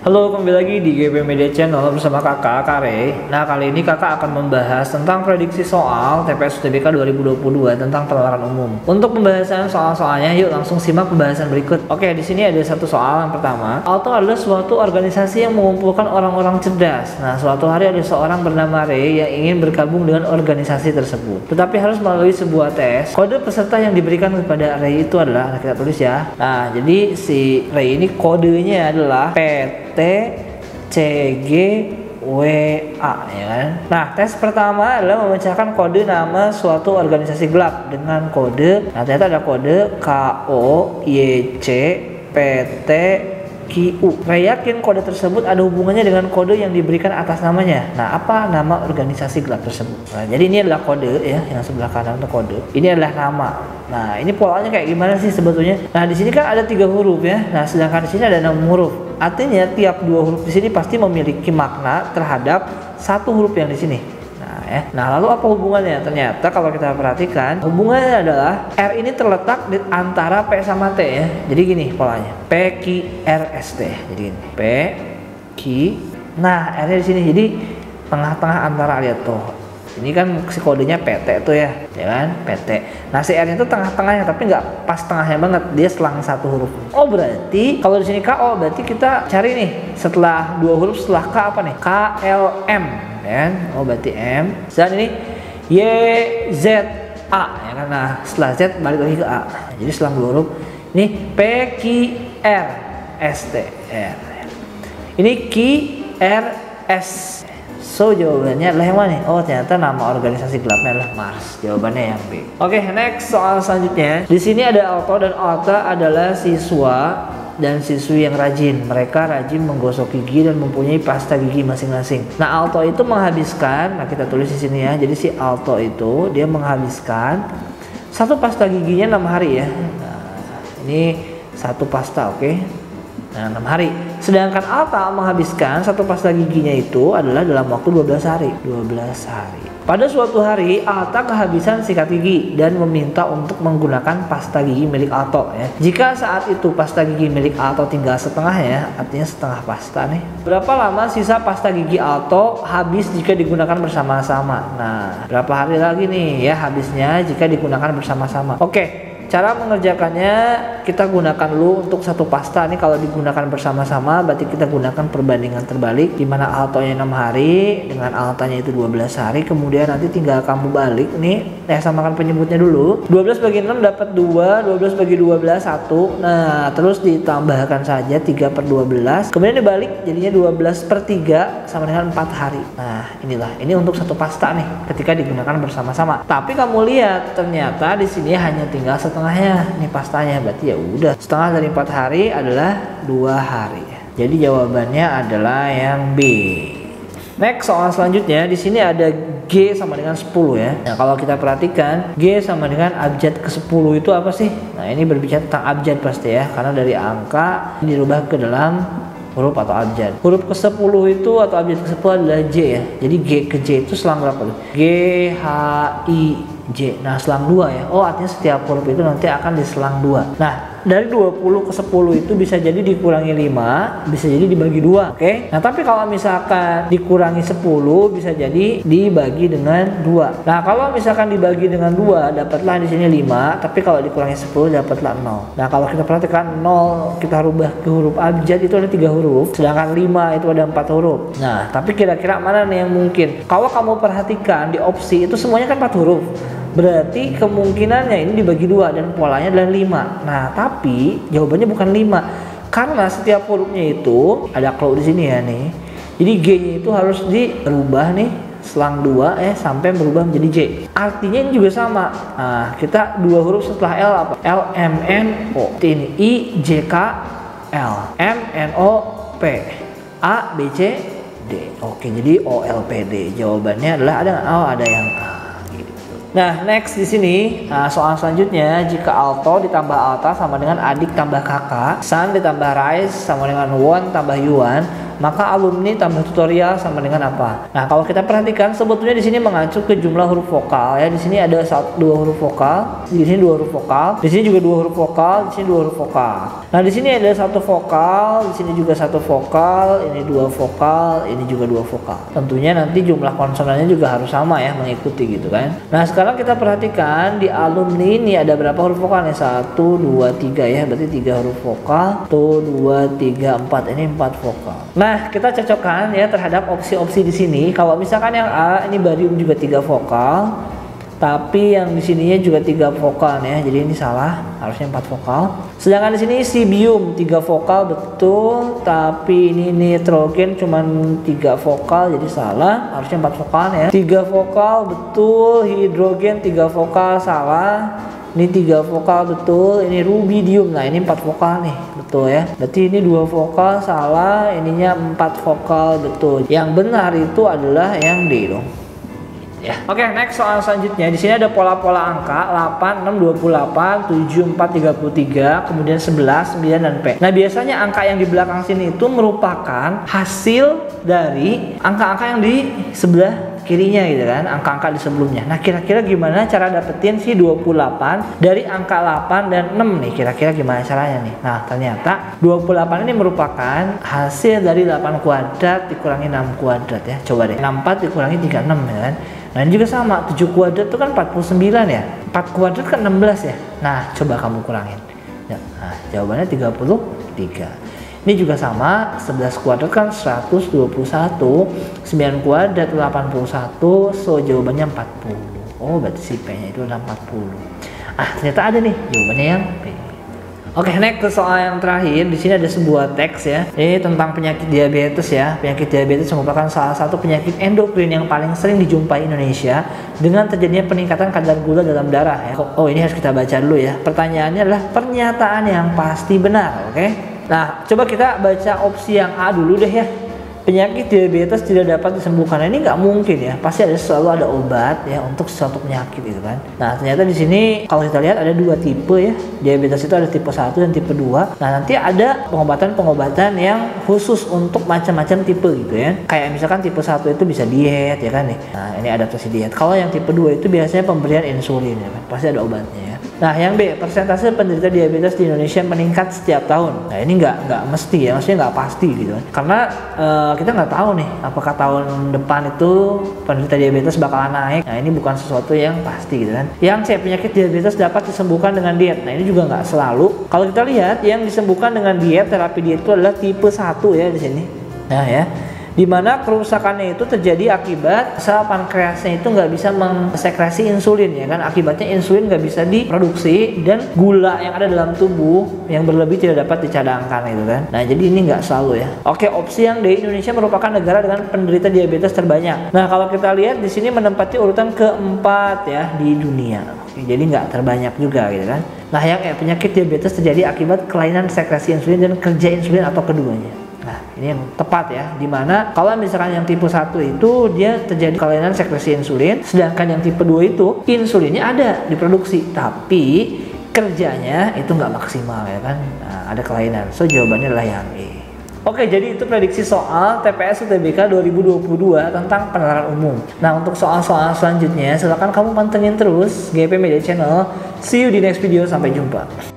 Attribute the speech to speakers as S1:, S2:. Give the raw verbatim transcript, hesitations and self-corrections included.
S1: Halo, kembali lagi di G P Media Channel bersama kakak Kare. Nah, kali ini kakak akan membahas tentang prediksi soal T P S U T B K dua ribu dua puluh dua tentang penalaran umum. Untuk pembahasan soal-soalnya, yuk langsung simak pembahasan berikut. Oke, di sini ada satu soal yang pertama. Auto adalah suatu organisasi yang mengumpulkan orang-orang cerdas. Nah, suatu hari ada seorang bernama Ray yang ingin bergabung dengan organisasi tersebut, tetapi harus melalui sebuah tes. Kode peserta yang diberikan kepada Ray itu adalah, nah kita tulis ya. Nah, jadi si Ray ini kodenya adalah P T C G W A, ya kan? Nah, tes pertama adalah memecahkan kode nama suatu organisasi gelap dengan kode. Nah, ternyata ada kode K O Y C P T Q U. Saya yakin kode tersebut ada hubungannya dengan kode yang diberikan atas namanya. Nah, apa nama organisasi gelap tersebut? Nah, jadi ini adalah kode ya, yang sebelah kanan itu kode. Ini adalah nama. Nah, ini polanya kayak gimana sih sebetulnya? Nah, di sini kan ada tiga huruf ya. Nah, sedangkan di sini ada enam huruf. Artinya tiap dua huruf di sini pasti memiliki makna terhadap satu huruf yang di sini. Nah, ya. Nah, lalu apa hubungannya? Ternyata kalau kita perhatikan, hubungannya adalah R ini terletak di antara P sama T ya. Jadi gini polanya. P Q R S T. Jadi gini. P Q. Nah, R-nya di sini. Jadi tengah-tengah antara, lihat tuh. Ini kan si kodenya P T tuh ya, ya kan? P T. Nah, si R-nya itu tengah-tengahnya, tapi nggak pas tengahnya banget, dia selang satu huruf. Oh, berarti kalau di sini K O, berarti kita cari nih setelah dua huruf setelah K apa nih? K L M, ya kan? Oh, berarti M. Dan ini Y Z A, ya kan? Nah, setelah Z balik lagi ke A. Jadi selang dua huruf. Ini P Q R S T R. Ini Q R S. So, jawabannya adalah yang mana? Oh, ternyata nama organisasi gelapnya adalah Mars. Jawabannya yang B. Oke, okay, next soal selanjutnya. Di sini ada Alto, dan Alta adalah siswa dan siswi yang rajin. Mereka rajin menggosok gigi dan mempunyai pasta gigi masing-masing. Nah, Alto itu menghabiskan, nah kita tulis di sini ya. Jadi si Alto itu dia menghabiskan satu pasta giginya enam hari ya. Nah, ini satu pasta, oke. Okay? Nah, enam hari. Sedangkan Alta menghabiskan satu pasta giginya itu adalah dalam waktu dua belas hari. dua belas hari. Pada suatu hari, Alta kehabisan sikat gigi dan meminta untuk menggunakan pasta gigi milik Alto ya. Jika saat itu pasta gigi milik Alto tinggal setengah ya, artinya setengah pasta nih. Berapa lama sisa pasta gigi Alto habis jika digunakan bersama-sama? Nah, berapa hari lagi nih ya habisnya jika digunakan bersama-sama? Oke. Cara mengerjakannya kita gunakan dulu untuk satu pasta nih, kalau digunakan bersama-sama berarti kita gunakan perbandingan terbalik, dimana altonya enam hari dengan altanya itu dua belas hari. Kemudian nanti tinggal kamu balik nih, eh samakan penyebutnya dulu. dua belas bagi enam dapat dua, dua belas bagi dua belas satu. Nah, terus ditambahkan saja tiga per dua belas. Kemudian dibalik jadinya dua belas per tiga sama dengan empat hari. Nah, inilah ini untuk satu pasta nih ketika digunakan bersama-sama. Tapi kamu lihat ternyata di sini hanya tinggal setengah setengahnya nih pastanya, berarti ya udah setengah dari empat hari adalah dua hari. Jadi jawabannya adalah yang B. Next soal selanjutnya, di sini ada G sama dengan sepuluh ya. Nah, kalau kita perhatikan G sama dengan abjad ke sepuluh itu apa sih? Nah, ini berbicara tentang abjad pasti ya, karena dari angka dirubah ke dalam huruf atau abjad. Huruf ke sepuluh itu atau abjad ke sepuluh adalah J ya. Jadi G ke J itu selang berapa tuh? G H I J. Nah, selang dua ya. Oh, artinya setiap huruf itu nanti akan diselang dua. Nah, dari dua puluh ke sepuluh itu bisa jadi dikurangi lima, bisa jadi dibagi dua, oke? Okay? Nah, tapi kalau misalkan dikurangi sepuluh bisa jadi dibagi dengan dua. Nah, kalau misalkan dibagi dengan dua dapatlah di sini lima, tapi kalau dikurangi sepuluh dapatlah nol. Nah, kalau kita perhatikan nol kita rubah ke huruf abjad itu ada tiga huruf, sedangkan lima itu ada empat huruf. Nah, tapi kira-kira mana nih yang mungkin? Kalau kamu perhatikan di opsi itu semuanya kan empat huruf. Berarti kemungkinannya ini dibagi dua dan polanya adalah lima. Nah, tapi jawabannya bukan lima. Karena setiap hurufnya itu ada clue di sini ya nih. Jadi G-nya itu harus dirubah nih selang dua eh sampai berubah menjadi J. Artinya ini juga sama. Nah, kita dua huruf setelah L apa? L M N O. Ini I J K L. M N O P. A B C D. Oke, jadi O L P D. Jawabannya adalah ada oh ada yang A. Nah, next di sini nah, soal selanjutnya, jika alto ditambah alta sama dengan adik tambah kakak, san ditambah rais sama dengan won tambah yuan, maka alumni tambah tutorial sama dengan apa? Nah, kalau kita perhatikan sebetulnya di sini mengacu ke jumlah huruf vokal ya. Di sini ada satu, dua huruf vokal, di sini dua huruf vokal, di sini juga dua huruf vokal, di sini dua huruf vokal. Nah, di sini ada satu vokal, di sini juga satu vokal, ini dua vokal, ini juga dua vokal. Tentunya nanti jumlah konsonannya juga harus sama ya, mengikuti gitu kan. Nah, sekarang kita perhatikan di alumni ini ada berapa huruf vokal nih? Satu, dua, tiga ya, berarti tiga huruf vokal. Tuh, dua, tiga, empat, ini empat vokal. Nah, kita cocokkan ya terhadap opsi-opsi di sini. Kalau misalkan yang A ini barium juga tiga vokal, tapi yang di sininya juga tiga vokal ya, jadi ini salah, harusnya empat vokal. Sedangkan di sini sibium tiga vokal betul, tapi ini nitrogen cuman tiga vokal, jadi salah, harusnya empat vokal ya. Tiga vokal betul, hidrogen tiga vokal salah. Ini tiga vokal betul, ini rubidium, nah ini empat vokal nih, betul ya. Berarti ini dua vokal salah, ininya empat vokal betul. Yang benar itu adalah yang D dong. Ya. Oke, okay, next soal selanjutnya. Di sini ada pola-pola angka delapan, enam, dua puluh delapan, tujuh, empat, tiga puluh tiga, kemudian sebelas, sembilan dan P. Nah, biasanya angka yang di belakang sini itu merupakan hasil dari angka-angka yang di sebelah kirinya gitu kan, angka-angka di sebelumnya. Nah, kira-kira gimana cara dapetin si dua puluh delapan dari angka delapan dan enam nih? Kira-kira gimana caranya nih? Nah, ternyata dua puluh delapan ini merupakan hasil dari delapan kuadrat dikurangi enam kuadrat ya. Coba deh, enam puluh empat dikurangi tiga puluh enam ya kan. Nah, ini juga sama, tujuh kuadrat itu kan empat puluh sembilan ya. empat kuadrat kan enam belas ya. Nah, coba kamu kurangin. Ya, nah, jawabannya tiga puluh tiga. Ini juga sama, sebelas kuadrat kan seratus dua puluh satu, sembilan kuadrat delapan puluh satu, so jawabannya empat puluh. Oh, berarti si P-nya itu adalah empat puluh. Ah, ternyata ada nih jawabannya yang P. Oke, next ke soal yang terakhir. Di sini ada sebuah teks ya. Ini tentang penyakit diabetes ya. Penyakit diabetes merupakan salah satu penyakit endokrin yang paling sering dijumpai Indonesia dengan terjadinya peningkatan kadar gula dalam darah ya. Oh, ini harus kita baca dulu ya. Pertanyaannya adalah pernyataan yang pasti benar, oke? Nah, coba kita baca opsi yang A dulu deh ya. Penyakit diabetes tidak dapat disembuhkan. Nah, ini nggak mungkin ya. Pasti ada selalu ada obat ya untuk suatu penyakit itu kan. Nah, ternyata di sini kalau kita lihat ada dua tipe ya. Diabetes itu ada tipe satu dan tipe dua. Nah, nanti ada pengobatan-pengobatan yang khusus untuk macam-macam tipe gitu ya. Kayak misalkan tipe satu itu bisa diet ya kan nih. Nah, ini adaptasi diet. Kalau yang tipe dua itu biasanya pemberian insulin ya kan. Pasti ada obatnya ya. Nah, yang B, persentase penderita diabetes di Indonesia meningkat setiap tahun. Nah, ini nggak nggak mesti ya, maksudnya nggak pasti gitu kan. Karena uh, kita nggak tahu nih apakah tahun depan itu penderita diabetes bakalan naik. Nah, ini bukan sesuatu yang pasti gitu kan. Yang C, penyakit diabetes dapat disembuhkan dengan diet. Nah, ini juga nggak selalu. Kalau kita lihat yang disembuhkan dengan diet, terapi diet itu adalah tipe satu ya di sini. Nah ya, di mana kerusakannya itu terjadi akibat sel pankreasnya itu nggak bisa mengsekresi insulin ya kan, akibatnya insulin nggak bisa diproduksi dan gula yang ada dalam tubuh yang berlebih tidak dapat dicadangkan itu kan. Nah, jadi ini nggak selalu ya. Oke, opsi yang D, Indonesia merupakan negara dengan penderita diabetes terbanyak. Nah, kalau kita lihat di sini menempati urutan keempat ya di dunia. Oke, jadi nggak terbanyak juga gitu kan. Nah, yang E, penyakit diabetes terjadi akibat kelainan sekresi insulin dan kerja insulin atau keduanya. Nah, ini yang tepat ya, dimana kalau misalkan yang tipe satu itu dia terjadi kelainan sekresi insulin, sedangkan yang tipe dua itu insulinnya ada diproduksi tapi kerjanya itu nggak maksimal ya kan. Nah, ada kelainan, so jawabannya adalah yang E. Oke, jadi itu prediksi soal T P S U T B K dua ribu dua puluh dua tentang penalaran umum. Nah, untuk soal-soal selanjutnya silakan kamu pantengin terus G P Media Channel. See you di next video, sampai jumpa.